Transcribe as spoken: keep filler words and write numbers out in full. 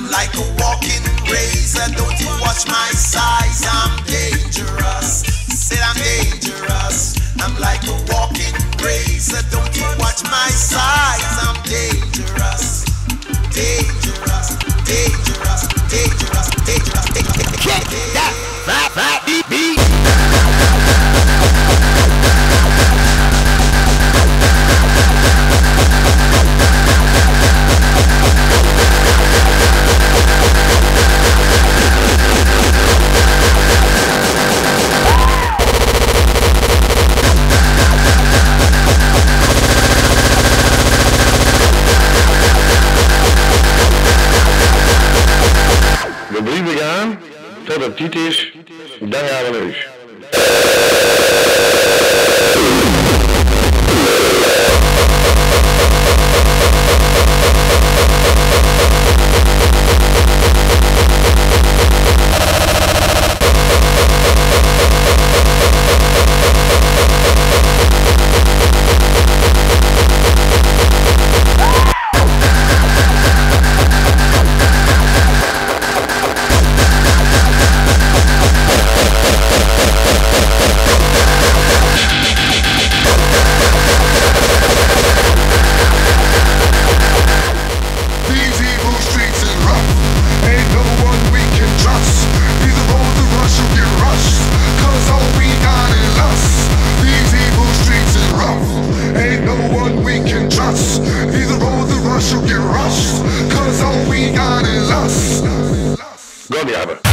like a walking razor. Don't you watch my size? I'm dangerous. Said I'm dangerous. I'm like a walking razor. Don't you watch my size? I'm dangerous. Dangerous. Dangerous. Dangerous. Dangerous. Dangerous. Kick that fat fat beat beat. We blijven gaan tot het tijd is, dan gaan we naar huis. Go the other.